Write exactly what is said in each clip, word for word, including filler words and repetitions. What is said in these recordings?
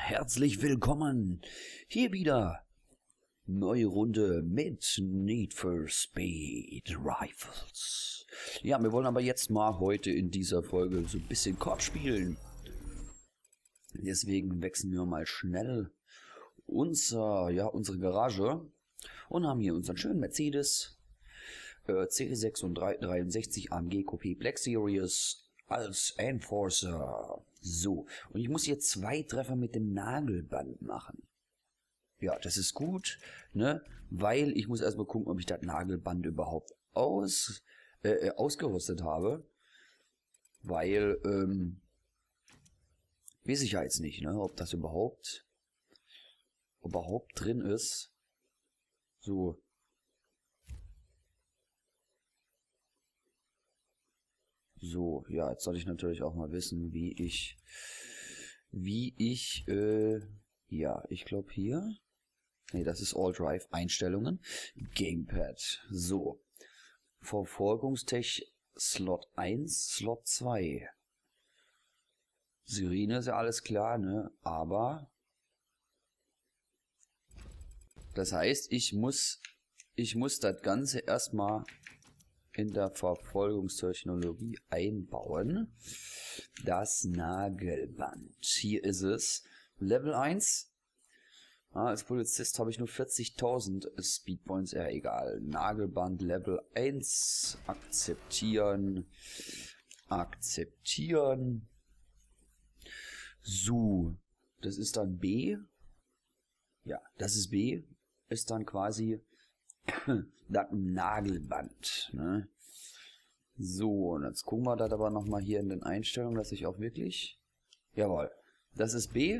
herzlich willkommen. Hier wieder neue Runde mit Need for Speed Rivals. Ja, wir wollen aber jetzt mal heute in dieser Folge so ein bisschen Kord spielen. Deswegen wechseln wir mal schnell unser, ja, unsere Garage und haben hier unseren schönen Mercedes äh, C sechshundertdreiundsechzig A M G Coupé Black Series als Enforcer. So, und ich muss hier zwei Treffer mit dem Nagelband machen. Ja, das ist gut, ne? Weil ich muss erstmal gucken, ob ich das Nagelband überhaupt aus, äh, ausgerüstet habe. Weil, ähm, weiß ich ja jetzt nicht, ne? Ob das überhaupt, überhaupt drin ist. So. So, ja, jetzt soll ich natürlich auch mal wissen, wie ich, wie ich, äh, ja, ich glaube hier, nee, das ist All Drive Einstellungen, Gamepad, so, Verfolgungstech Slot eins, Slot zwei, Sirene ist ja alles klar, ne, aber, das heißt, ich muss, ich muss das Ganze erstmal in der Verfolgungstechnologie einbauen. Das Nagelband. Hier ist es. Level eins. Ah, als Polizist habe ich nur vierzigtausend Speedpoints. Ja, egal. Nagelband Level eins. Akzeptieren. Akzeptieren. So. Das ist dann B. Ja, das ist B. Ist dann quasi das Nagelband, ne? So, und jetzt gucken wir das aber nochmal hier in den Einstellungen, dass ich auch wirklich... Jawohl, das ist B.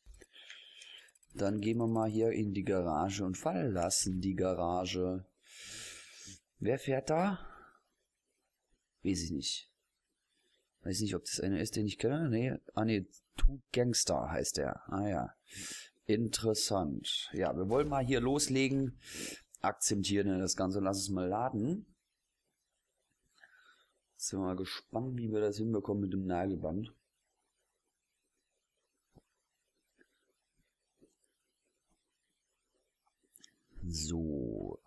Dann gehen wir mal hier in die Garage und verlassen die Garage. Wer fährt da? Weiß ich nicht. Weiß nicht, ob das einer ist, den ich kenne. Nee, ah nee, Two Gangster heißt der. Ah ja, interessant. Ja, wir wollen mal hier loslegen. Akzeptieren das Ganze, lass es mal laden. Sind wir mal gespannt, wie wir das hinbekommen mit dem Nagelband. So.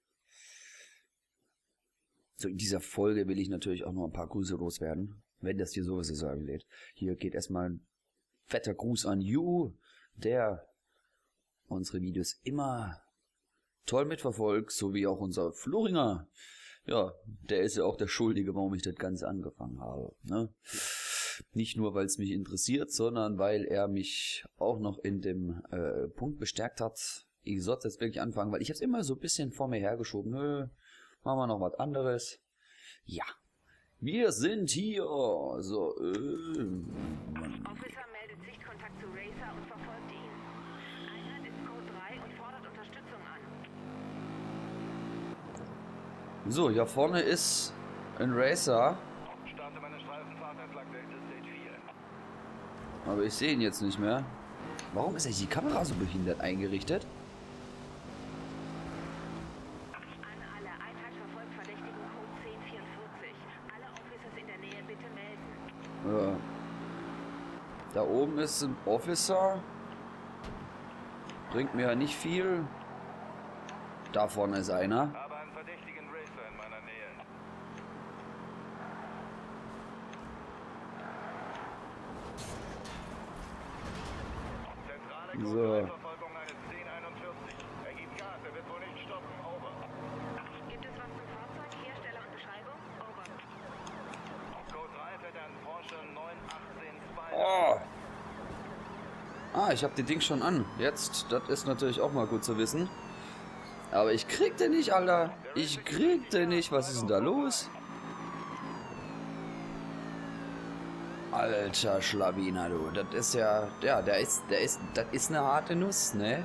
So, in dieser Folge will ich natürlich auch noch ein paar Grüße loswerden, wenn das hier sowieso sagen lädt. Hier geht erstmal ein fetter Gruß an You, der unsere Videos immer toll mitverfolgt, so wie auch unser Floringer. Ja, der ist ja auch der Schuldige, warum ich das Ganze angefangen habe. Ne? Nicht nur, weil es mich interessiert, sondern weil er mich auch noch in dem äh, Punkt bestärkt hat. Ich sollte jetzt wirklich anfangen, weil ich habe es immer so ein bisschen vor mir hergeschoben. Nö, machen wir noch was anderes. Ja, wir sind hier. So, äh, Officer meldet Sichtkontakt zu Racer und verfolgt ihn. Einheit ist Code drei und fordert Unterstützung an. So, hier vorne ist ein Racer. Starte meine Streifenfahrt entlang der Interstate vier. Aber ich sehe ihn jetzt nicht mehr. Warum ist eigentlich die Kamera so behindert eingerichtet? An alle, Einheit verfolgt Verdächtigen Code zehn vierundvierzig. Alle Officers in der Nähe bitte melden. Ja. Da oben ist ein Officer. Bringt mir ja nicht viel. Da vorne ist einer. Habe einen verdächtigen Racer in meiner Nähe. Zentrale So. Kontrollverfolgung eines zehn einundvierzig. Er gibt Gas, er wird wohl nicht stoppen. Over. Gibt es was zum Fahrzeug? Hersteller und Beschreibung? Over. Code drei fährt ein Porsche neun achtzehn Spider. Oh. Ah, ich habe die Ding schon an. Jetzt, das ist natürlich auch mal gut zu wissen. Aber ich krieg den nicht, Alter. Ich krieg den nicht. Was ist denn da los? Alter Schlawiner, du. Das ist ja... Ja, der ist... Der ist... Das ist eine harte Nuss, ne?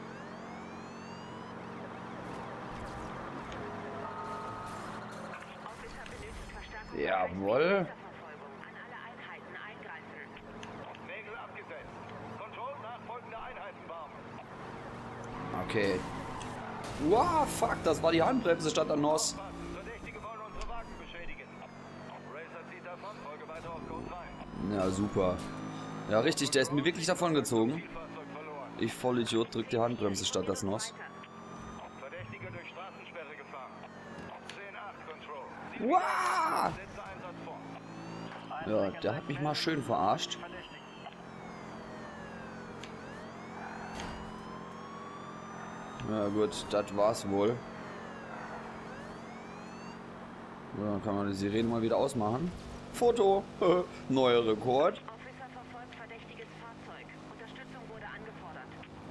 Officer benötigt Verstärkung. Jawohl. Verfolgung. An alle Einheiten eingreifen. Nägel abgesetzt. Kontroll nachfolgende Einheiten warten. Okay. Wow, fuck, das war die Handbremse statt an Nos. Verdächtige wollen unsere Wagen beschädigen. Racer zieht davon, folge weiter auf Code drei. Ja, super. Ja, richtig, der ist mir wirklich davon gezogen. Ich Vollidiot, drück die Handbremse statt das Nos. Verdächtige durch Straßensperre gefahren. zehn acht Control. Wow! Setze Einsatz vor. Ja, der hat mich mal schön verarscht. Ja gut, das war's wohl. So, dann kann man die Sirene mal wieder ausmachen. Foto! Neuer Rekord. Officer verfolgt verdächtiges Fahrzeug. Unterstützung wurde angefordert.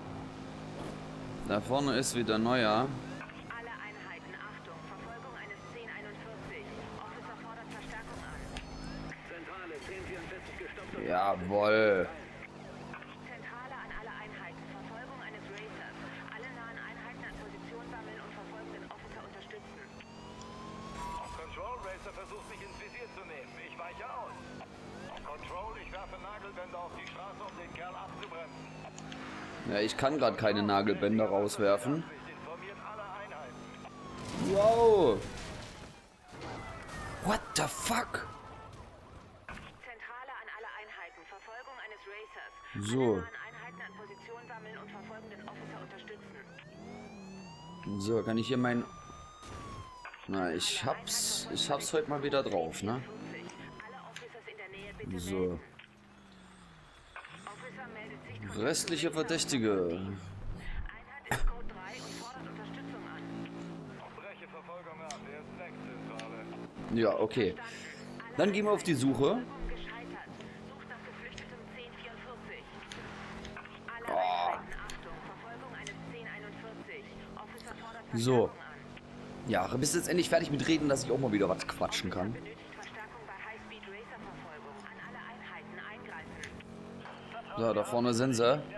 Da vorne ist wieder neuer. Alle Einheiten, Achtung, Verfolgung eines zehn einundvierzig. Officer fordert Verstärkung an. Zentrale zehn vierundvierzig gestoppt. Jawohl. Zentrale an alle Einheiten, Verfolgung eines Racers. Alle nahen Einheiten an Position sammeln und verfolgen den Officer unterstützen. Control Racer versucht mich ins Visier zu nehmen. Ich weiche aus. Control, ich werfe Nagelbänder auf die Straße, um den Kerl abzubremsen. Ja, ich kann gerade keine Nagelbänder rauswerfen. Informiert alle Einheiten. Wow. What the fuck? Zentrale an alle Einheiten, Verfolgung eines Racers. So. Alle nahen Einheiten an Position sammeln und verfolgen den Officer unterstützen. So, kann ich hier mein... Na, ich hab's... Ich hab's heute mal wieder drauf, ne? Alle Officers in der Nähe bitte So. melden. Officer meldet sich von Restliche Verdächtige. Einheit ist Code drei und fordert Unterstützung an. Breche Verfolgung ab. Er ist weg, Zentrale. Ja, okay. Dann gehen wir auf die Suche. Verfolgung gescheitert. Sucht nach Geflüchtetem zehn vierundvierzig. Alle Einheiten, Achtung, Verfolgung eines zehn einundvierzig. Officer fordert So. Verstärkung an. Ja, bist jetzt endlich fertig mit Reden, dass ich auch mal wieder was quatschen kann. Benötigt Verstärkung bei High-Speed-Racer-Verfolgung. An alle Einheiten eingreifen. So, da vorne sind sie. Achtung,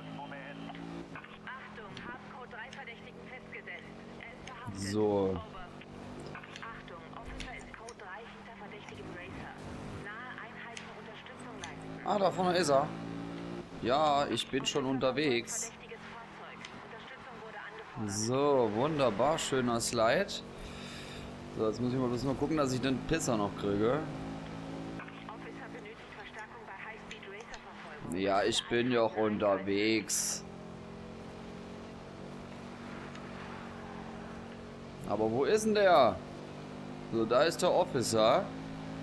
haben Code drei Verdächtigen festgesetzt. Er ist verhaftet. So. Over. Achtung, Officer ist Code drei hinter verdächtigem Racer. Nahe Einheiten Unterstützung leisten. Ah, da vorne ist er. Ja, ich bin schon unterwegs. Verdächtiges Fahrzeug. Unterstützung wurde angefordert. So, wunderbar, schöner Slide. So, jetzt muss ich mal bloß mal gucken, dass ich den Pisser noch kriege. Officer benötigt Verstärkung bei High-Speed-Racer-Verfolgung. Ja, ich bin ja auch unterwegs. Aber wo ist denn der? So, da ist der Officer. An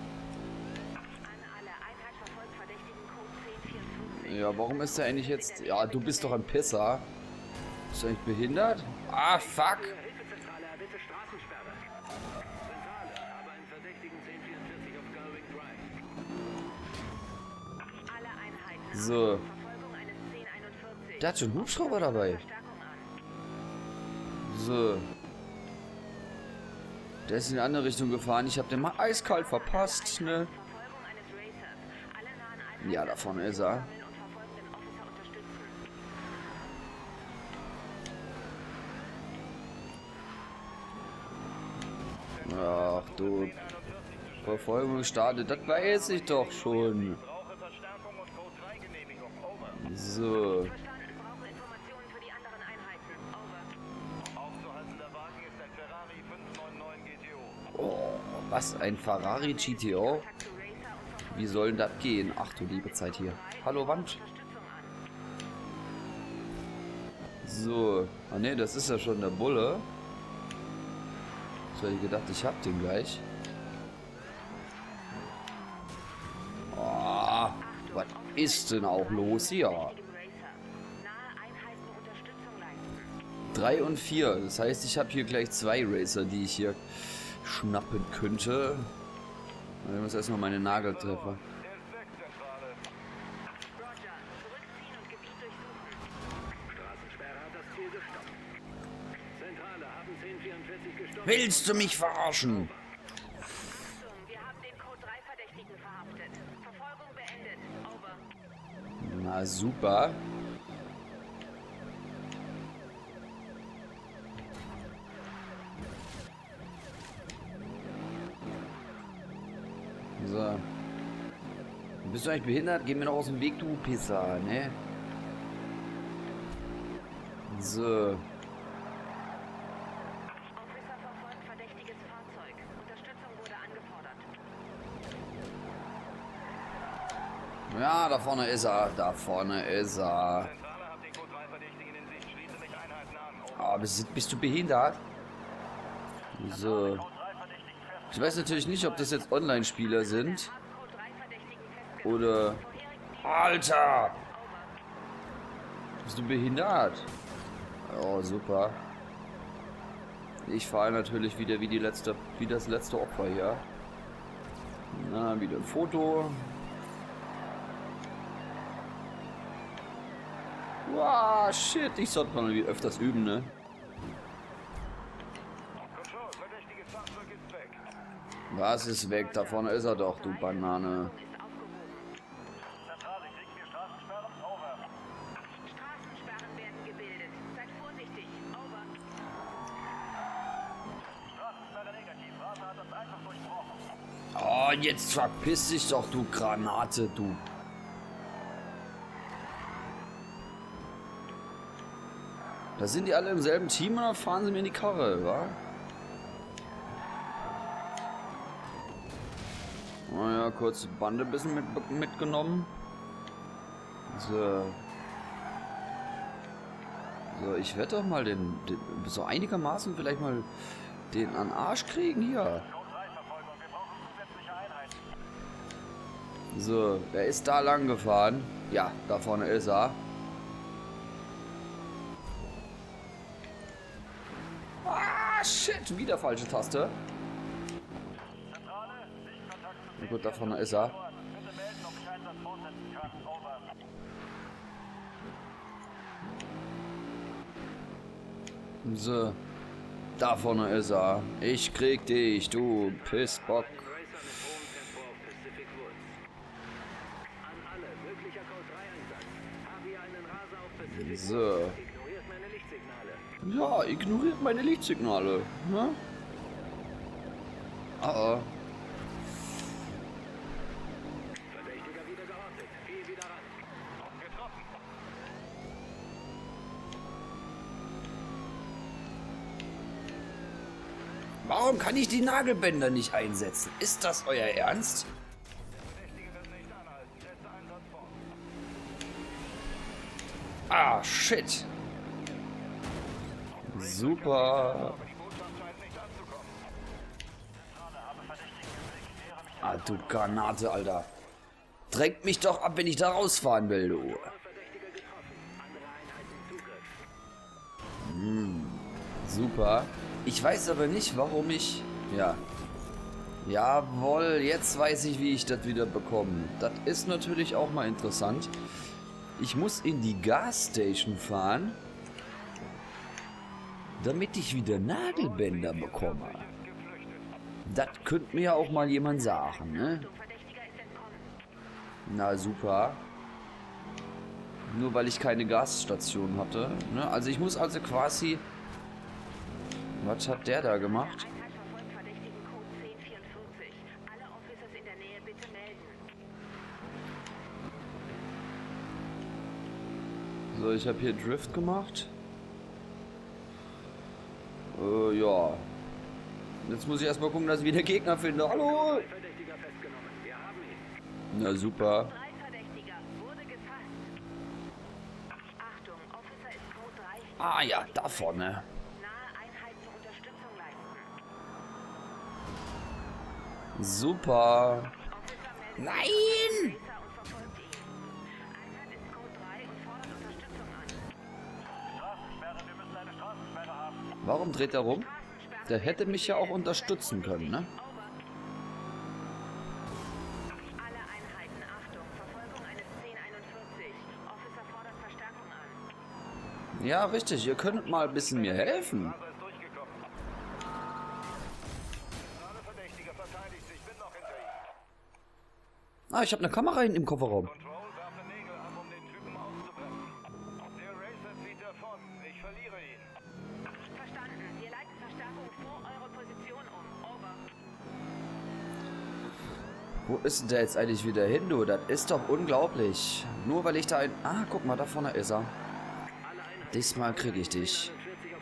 alle Einheit verfolgt verdächtigen Code zehn vierundvierzig. Ja, warum ist der eigentlich jetzt... Ja, du bist doch ein Pisser. Bist du eigentlich behindert? Ah, fuck. Hilfezentrale, erbitte Straßensperre. Zentrale, habe einen Verdächtigen zehn vierundvierzig auf Galwing Drive. Alle Einheiten. So. Verfolgung eines zehn einundvierzig. Der hat schon einen Hubschrauber dabei. Verstärkung an. So. Der ist in eine andere Richtung gefahren. Ich habe den mal eiskalt verpasst, ne? Verfolgung eines Racers. Alle nahen Einheiten Ja, da vorne ist er. sammeln und verfolgen den Officer unterstützen. Ach du. Verfolgung startet. Das weiß ich doch schon. Brauche Verstärkung und Code drei Genehmigung. Over. So. Verstanden. Brauche Informationen für die anderen Einheiten. Over. Aufzuhaltender Wagen ist ein Ferrari fünf neun neun G T O. Oh, was? Ein Ferrari G T O? Kontakt zu Racer und verfolgen Wie soll denn das gehen? Ach du liebe Zeit hier. Hallo Wand. Unterstützung an. So. Ah ne, das ist ja schon der Bulle. So, ich gedacht, ich hab den gleich. Oh, was ist denn auch los hier? Verdächtigem Racer. Nahe Einheiten Unterstützung leisten. drei und vier. Das heißt, ich habe hier gleich zwei Racer, die ich hier schnappen könnte. Ich muss erstmal meine Nageltreffer. Er ist weg, Zentrale. Roger. Zurückziehen und Gebiet durchsuchen. Straßensperre hat das Ziel gestoppt. Zentrale, haben zehn vierundvierzig gestoppt. Willst du mich verarschen? Achtung, wir haben den Code drei Verdächtigen verhaftet. Verfolgung beendet. Over. Na super. So. Bist du eigentlich behindert? Geh mir noch aus dem Weg, du Pisser, ne? So. Officer verfolgt verdächtiges Fahrzeug. Unterstützung wurde angefordert. Ja, da vorne ist er. Da vorne ist er. Zentrale, habt den Code drei Verdächtigen in Sicht. Schließe mich Einheiten an. Ah, bist, bist du behindert? So. Ich weiß natürlich nicht, ob das jetzt Online-Spieler sind. Oder... Alter! Bist du behindert? Oh, super. Ich fahre natürlich wieder wie die letzte, wie das letzte Opfer hier. Na, wieder ein Foto. Wow, shit, ich sollte mal öfters üben, ne? Control, verdächtiges Fahrzeug ist weg. Was ist weg? Da vorne ist er doch, du Banane. Zentrale, kriegen wir Straßensperren? Over. Straßensperren werden gebildet. Seid vorsichtig. Over. Straßensperre negativ. Rase hat uns einfach durchbrochen. Oh, jetzt verpiss dich doch, du Granate, du. Da sind die alle im selben Team und dann fahren sie mir in die Karre, wa? Naja, kurz die Bande ein bisschen mit, mitgenommen. So. So, ich werde doch mal den, den, so einigermaßen vielleicht mal den an den Arsch kriegen hier. Code drei Verfolgung. Wir brauchen zusätzliche Einheiten. So, wer ist da lang gefahren? Ja, da vorne ist er. Ah, shit, wieder falsche Taste. Zentrale, Sichtkontakt zu Na gut, da vorne ist er. Bitte melden, ob ich Einsatz fortsetzen kann. Over. So, da vorne ist er. Ich krieg dich, du Pissbock. So. Ja, ignoriert meine Lichtsignale. Ne? Oh oh. Verdächtiger wieder geortet. Viel wieder ran. Getroffen. Warum kann ich die Nagelbänder nicht einsetzen? Ist das euer Ernst? Verdächtige wird nicht anhalten. Letzter Einsatz vor. Ah, shit. Super. Die Botschaft scheint nicht anzukommen. Zentrale, habe Verdächtigen im Blick. Kläre mich Ah, du Granate, Alter. Drängt mich doch ab, wenn ich da rausfahren will, du. Verdächtiger getroffen. Andere Einheiten Zugriff. Hm, super. Ich weiß aber nicht, warum ich... Ja. Jawohl, jetzt weiß ich, wie ich das wieder bekomme. Das ist natürlich auch mal interessant. Ich muss in die Gasstation fahren, damit ich wieder Nagelbänder bekomme. Das könnte mir ja auch mal jemand sagen, ne? Verdächtiger ist entkommen. Na super. Nur weil ich keine Gasstation hatte. Ne? Also ich muss also quasi... Was hat der da gemacht? Einheit verfolgt verdächtigen Code zehn vierundvierzig. Alle Officers in der Nähe bitte melden. So, ich habe hier Drift gemacht. Äh, ja. Jetzt muss ich erstmal gucken, dass ich wieder Gegner finde. Hallo! Verdächtiger festgenommen. Wir haben ihn. Na super. Drei Verdächtiger wurde gefasst. Achtung, Officer ist Code drei. Ah ja, da vorne. Nahe Einheit zur Unterstützung leisten. Super. Officer meldet Nein! Racer und verfolgt ihn. Einheit ist Code drei und fordert Unterstützung an. Straßensperre, wir müssen eine Straßensperre haben. Warum dreht er rum? Der hätte mich ja auch unterstützen können, ne? Alle Einheiten, Achtung, Verfolgung eines zehn einundvierzig. Officer fordert Verstärkung an. Ja, richtig. Ihr könnt mal ein bisschen mir helfen. Rase ist durchgekommen. Zentrale Verdächtiger verteidigt sich. Bin noch hinter ihm. Ah, ich habe eine Kamera hinten im Kofferraum. Control, werfe Nägel ab, um den Typen auszubremsen. Der Racer zieht davon. Ich verliere ihn. Verstanden. Wir leiten Verstärkung vor eure Position um. Over. Wo ist denn der jetzt eigentlich wieder hin, du? Das ist doch unglaublich. Nur weil ich da ein... Ah, guck mal, da vorne ist er. Diesmal kriege ich dich.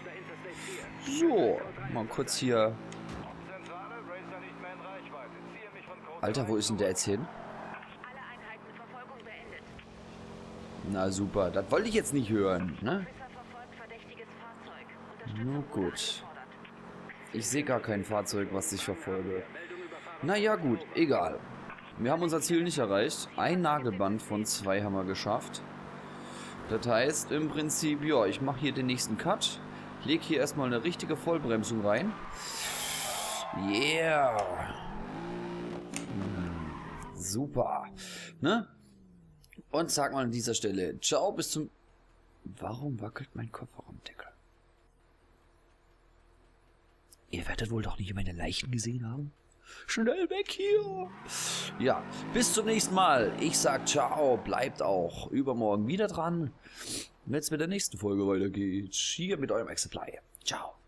So, mal kurz hier... Zentrale, Racer nicht mehr in Reichweite. Ziehe mich von Code Alter, wo ist denn der jetzt hin? Alle Einheiten, Verfolgung Na super, das wollte ich jetzt nicht hören, ne? Officer verfolgt verdächtiges Fahrzeug. Unterstützung Na wurde gut. angefordert. Ich sehe gar kein Fahrzeug, was ich verfolge. Naja gut, egal. Wir haben unser Ziel nicht erreicht. Ein Nagelband von zwei haben wir geschafft. Das heißt im Prinzip, ja, ich mache hier den nächsten Cut. Leg hier erstmal eine richtige Vollbremsung rein. Yeah. Hm, super. Ne? Und sag mal an dieser Stelle, ciao, bis zum... Warum wackelt mein Kofferraumdeckel? Ihr werdet wohl doch nicht meine Leichen gesehen haben? Schnell weg hier! Ja, bis zum nächsten Mal. Ich sag ciao, bleibt auch übermorgen wieder dran, wenn es mit der nächsten Folge weitergeht. Hier mit eurem Exaplay. Ciao.